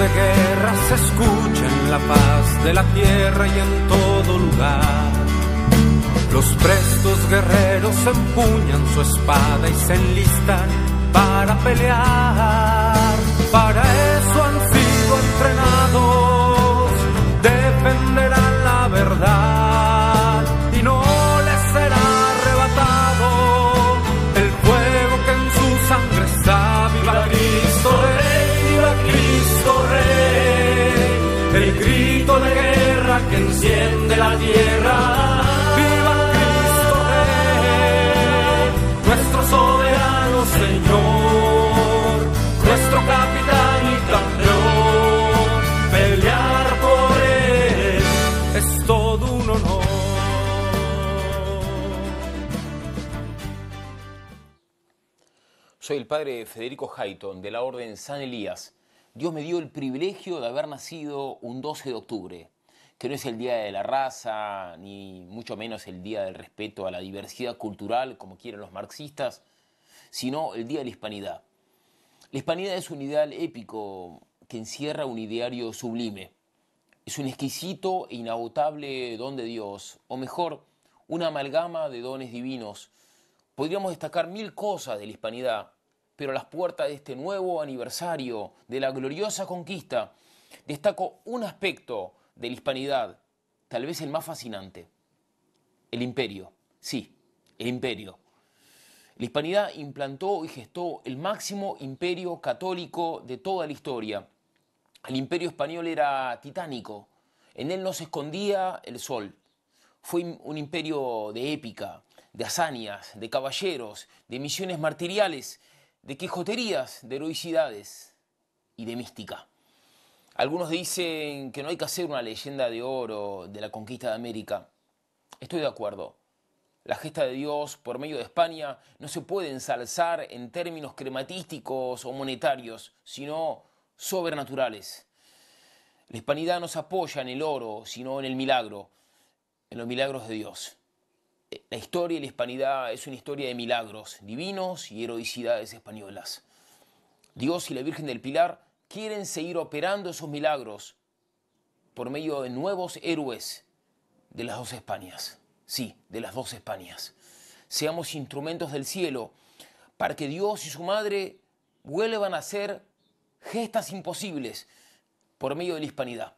de guerra se escucha en la paz de la tierra y en todo lugar. Los prestos guerreros empuñan su espada y se enlistan para pelear. Para eso han sido entrenados, defenderán la verdad y no les será arrebatado el fuego que en su sangre está. ¡Viva Cristo Rey! ¡Viva Cristo Rey! El grito de guerra que enciende la tierra. ¡Viva Cristo Rey! Nuestro soberano Señor, nuestro capitán y campeón. Pelear por él es todo un honor. Soy el padre Federico Hayton, de la Orden San Elías. Dios me dio el privilegio de haber nacido un 12 de octubre, que no es el día de la raza, ni mucho menos el día del respeto a la diversidad cultural, como quieren los marxistas, sino el día de la hispanidad. La hispanidad es un ideal épico que encierra un ideario sublime. Es un exquisito e inagotable don de Dios, o mejor, una amalgama de dones divinos. Podríamos destacar 1000 cosas de la hispanidad, pero a las puertas de este nuevo aniversario de la gloriosa conquista, destaco un aspecto de la hispanidad, tal vez el más fascinante: el imperio. Sí, el imperio. La hispanidad implantó y gestó el máximo imperio católico de toda la historia. El imperio español era titánico, en él no se escondía el sol. Fue un imperio de épica, de hazañas, de caballeros, de misiones martiriales, de quijoterías, de heroicidades y de mística. Algunos dicen que no hay que hacer una leyenda de oro de la conquista de América. Estoy de acuerdo. La gesta de Dios por medio de España no se puede ensalzar en términos crematísticos o monetarios, sino sobrenaturales. La hispanidad no se apoya en el oro, sino en el milagro, en los milagros de Dios. La historia de la hispanidad es una historia de milagros divinos y heroicidades españolas. Dios y la Virgen del Pilar quieren seguir operando esos milagros por medio de nuevos héroes de las dos Españas. Sí, de las dos Españas. Seamos instrumentos del cielo para que Dios y su Madre vuelvan a hacer gestas imposibles por medio de la hispanidad.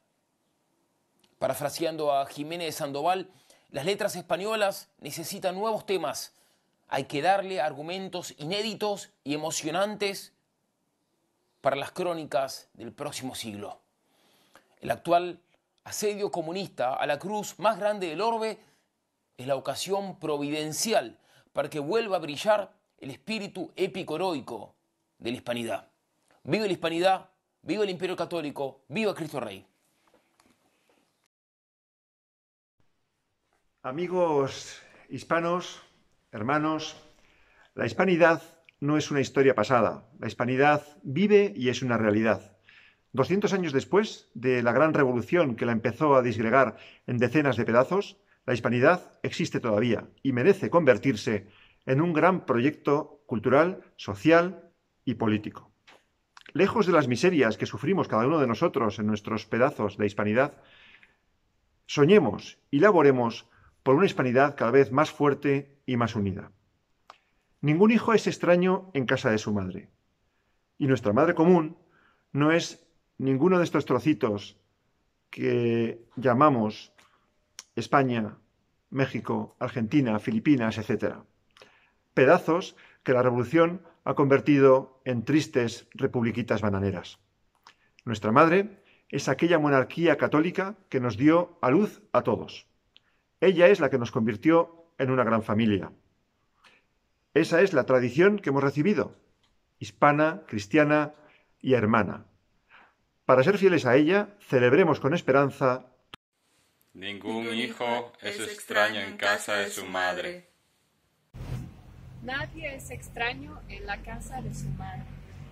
Parafraseando a Jiménez de Sandoval, las letras españolas necesitan nuevos temas. Hay que darle argumentos inéditos y emocionantes para las crónicas del próximo siglo. El actual asedio comunista a la cruz más grande del orbe es la ocasión providencial para que vuelva a brillar el espíritu épico heroico de la hispanidad. ¡Viva la hispanidad! ¡Viva el Imperio Católico! ¡Viva Cristo Rey! Amigos hispanos, hermanos, la hispanidad no es una historia pasada. La hispanidad vive y es una realidad. 200 años después de la gran revolución que la empezó a disgregar en decenas de pedazos, la hispanidad existe todavía y merece convertirse en un gran proyecto cultural, social y político. Lejos de las miserias que sufrimos cada uno de nosotros en nuestros pedazos de hispanidad, soñemos y laboremos por una hispanidad cada vez más fuerte y más unida. Ningún hijo es extraño en casa de su madre. Y nuestra madre común no es ninguno de estos trocitos que llamamos España, México, Argentina, Filipinas, etc. Pedazos que la revolución ha convertido en tristes republiquitas bananeras. Nuestra madre es aquella monarquía católica que nos dio a luz a todos. Ella es la que nos convirtió en una gran familia. Esa es la tradición que hemos recibido, hispana, cristiana y hermana. Para ser fieles a ella, celebremos con esperanza. Ningún hijo es extraño en casa de su madre. Nadie es extraño en la casa de su madre.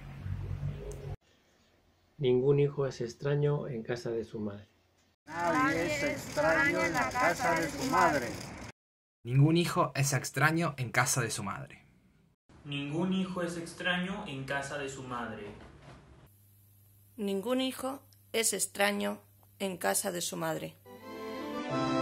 Ningún hijo es extraño en casa de su madre. Nadie es extraño en la casa de su madre. Ningún hijo es extraño en casa de su madre. Ningún hijo es extraño en casa de su madre. Ningún hijo es extraño en casa de su madre.